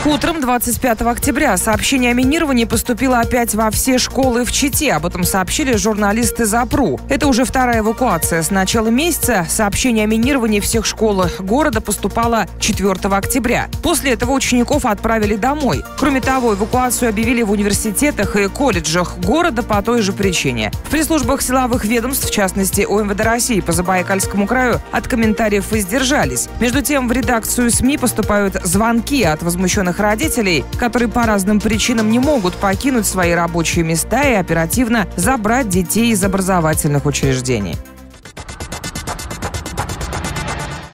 Утром 25 октября сообщение о минировании поступило опять во все школы в Чите. Об этом сообщили журналисты ЗАПРУ. Это уже вторая эвакуация. С начала месяца сообщение о минировании всех школ города поступало 4 октября. После этого учеников отправили домой. Кроме того, эвакуацию объявили в университетах и колледжах города по той же причине. В пресс-службах силовых ведомств, в частности УМВД России по Забайкальскому краю, от комментариев воздержались. Между тем, в редакцию СМИ поступают звонки от возмущенных родителей, которые по разным причинам не могут покинуть свои рабочие места и оперативно забрать детей из образовательных учреждений.